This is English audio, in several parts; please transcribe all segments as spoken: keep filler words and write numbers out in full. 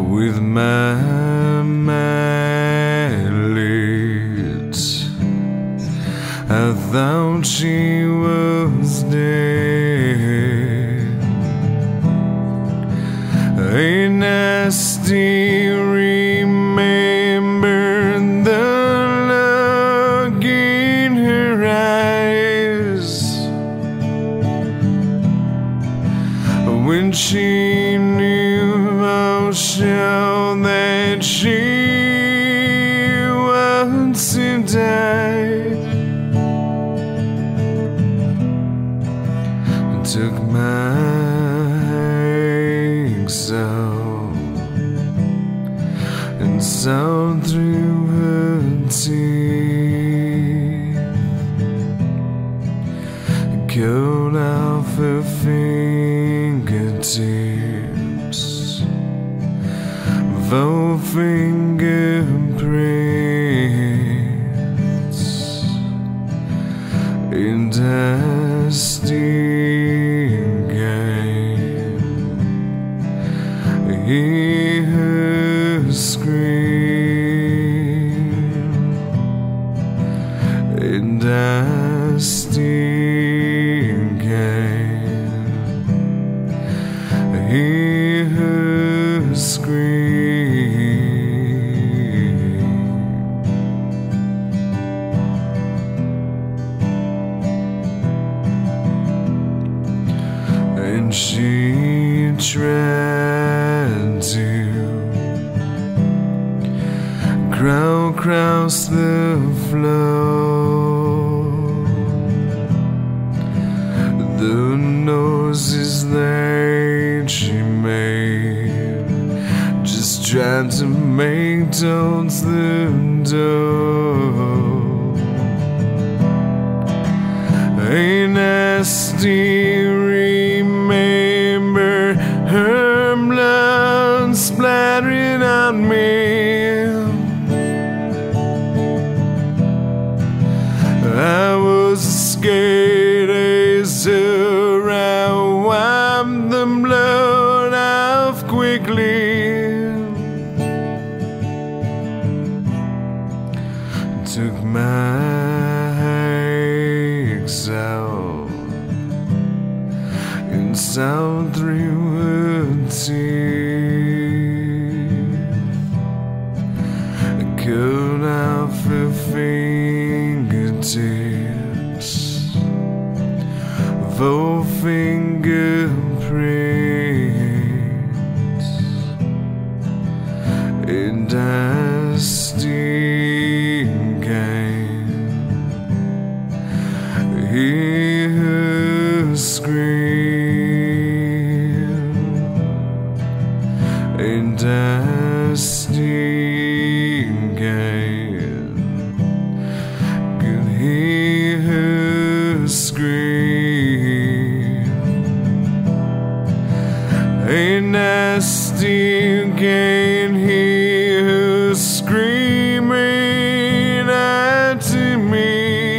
with my eyelids. I thought she was dead. And I still remember the look in her eyes when she knew how sure that she wants to die. And took my hacksaw and sawed through her teeth, cut off her fingertips, four fingerprints, and I still can't hear her scream, and I still can't hear her scream. And she tried to crawl across the floor. The noises that she made just tried to make towards the door. And I still remember her blood splattering on me. I was scared as her. I wiped the blood off quickly, took my hacksaw and sawed through her teeth, cut off her fingertips, four fingerprints, and I still can't hear her scream, and I still can't can hear her scream, and I still can't hear her screaming out to me.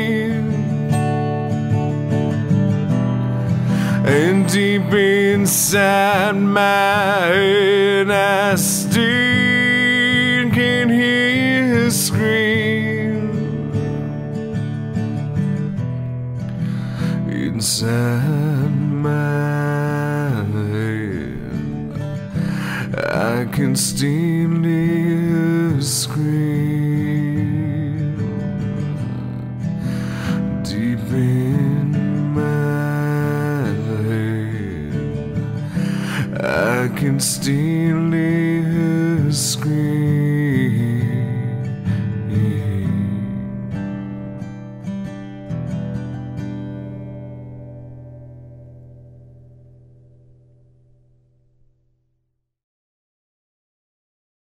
And deep inside my head, I still can hear her scream. Inside my head, I can still hear her scream. Deep in my head, I can still hear her scream.